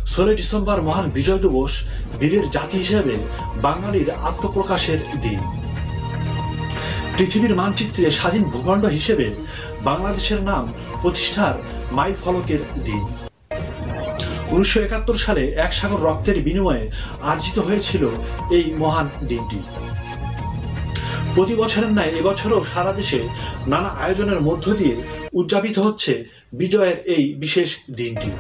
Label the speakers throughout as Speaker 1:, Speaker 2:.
Speaker 1: 16 December মহান বিজয় দিবস বীরের জাতি হিসেবে বাঙালির আত্মপ্রকাশের দিন। পৃথিবীর মানচিত্রে স্বাধীন ভূখণ্ড হিসেবে বাংলাদেশের নাম প্রতিষ্ঠার মাইল ফলকের দিন। 1971 সালে এক সাগর রক্তের বিনিময়ে অর্জিত হয়েছিল এই মহান দিনটি। প্রতি বছরের ন্যায় এবছরও সারা দেশে নানা আয়োজনের মধ্য দিয়ে উদযাপিত হচ্ছে বিজয়ের এই বিশেষ দিনটি।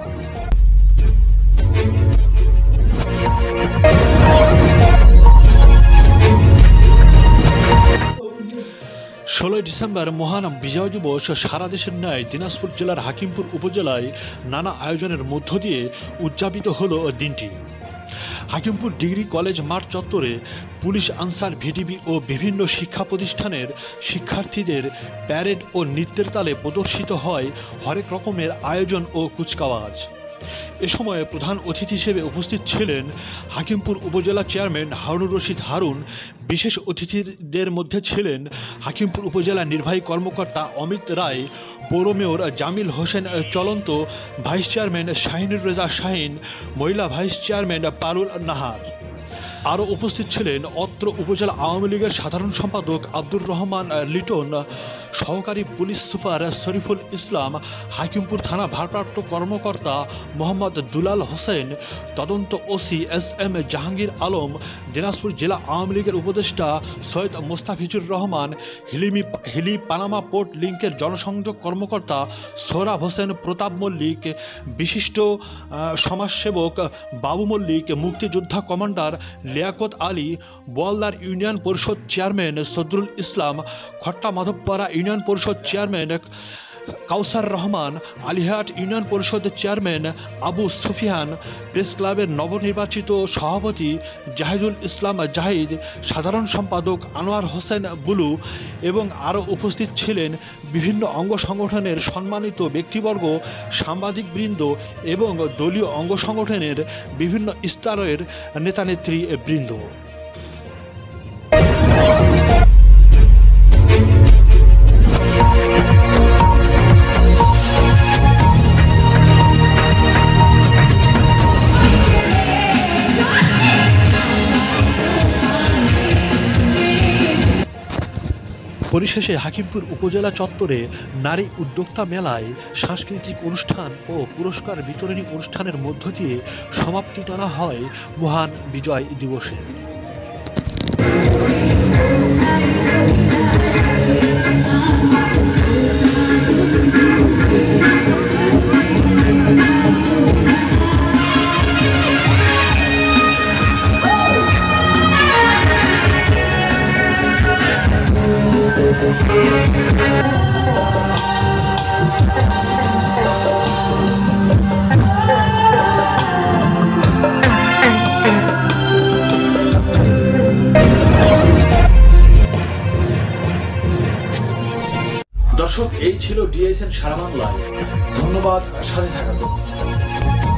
Speaker 1: 16 ডিসেম্বর মহান বিজয় দিবস সারা দেশের ন্যায় দিনাজপুর জেলার হাকিমপুর উপজেলায় নানা আয়োজনের মধ্য দিয়ে উদযাপিত হলো দিনটি। হাকিমপুর ডিগ্রি কলেজ মাঠ চত্বরে পুলিশ আনসার ভিডিবি ও বিভিন্ন শিক্ষা প্রতিষ্ঠানের শিক্ষার্থীদের প্যারেড ও নৃত্যের তালে প্রদর্শিত হয় হরেক রকমের আয়োজন ও কুচকাওয়াজ। এ সময়ে প্রধান অতিথি হিসেবে উপস্থিত ছিলেন হাকিমপুর উপজেলা চেয়ারম্যান হারুনুর রশিদ হারুন। বিশেষ অতিথিদের মধ্যে ছিলেন হাকিমপুর উপজেলা নির্বাহী কর্মকর্তা অমিত রায়, পৌর মেয়র জামিল হোসেন চলন্ত, ভাইস চেয়ারম্যান শাহিনুর রেজা শাহিন, মহিলা ভাইস চেয়ারম্যান পারুল নাহার। আরও উপস্থিত ছিলেন অত্র উপজেলা আওয়ামী লীগের সাধারণ সম্পাদক আব্দুর রহমান লিটন, সহকারী পুলিশ সুপার শরীফুল ইসলাম, হাকিমপুর থানা ভারপ্রাপ্ত কর্মকর্তা মোহাম্মদ দুলাল হোসেন, তদন্ত ওসি SM জাহাঙ্গীর আলম, দিনাজপুর জেলা আওয়ামী লীগের উপদেষ্টা সৈয়দ মোস্তাফিজুর রহমান, হিলি পানামা পোর্ট লিঙ্কের জনসংযোগ কর্মকর্তা সোহরাব হোসেন প্রতাপ মল্লিক, বিশিষ্ট সমাজসেবক বাবু মল্লিক, মুক্তিযোদ্ধা কমান্ডার লিয়াকত আলী, বোয়ালদার ইউনিয়ন পরিষদ চেয়ারম্যান সদরুল ইসলাম, খট্টা মাধবপাড়া ইউনিয়ন পরিষদ চেয়ারম্যান কাউসার রহমান, আলিহাট ইউনিয়ন পরিষদের চেয়ারম্যান আবু সুফিয়ান, প্রেস ক্লাবের নবনির্বাচিত সভাপতি জাহিদুল ইসলাম জাহিদ, সাধারণ সম্পাদক আনোয়ার হোসেন বুলু এবং আরও উপস্থিত ছিলেন বিভিন্ন অঙ্গ সংগঠনের সম্মানিত ব্যক্তিবর্গ, সাংবাদিকবৃন্দ এবং দলীয় অঙ্গ সংগঠনের বিভিন্ন স্তরের নেতানেত্রীবৃন্দ। পরিশেষে হাকিমপুর উপজেলা চত্বরে নারী উদ্যোক্তা মেলায় সাংস্কৃতিক অনুষ্ঠান ও পুরস্কার বিতরণী অনুষ্ঠানের মধ্য দিয়ে সমাপ্তি টানা হয় মহান বিজয় দিবসে। দর্শক, এই ছিল DSN সারা বাংলায়। ধন্যবাদ সাথে থাকার জন্য।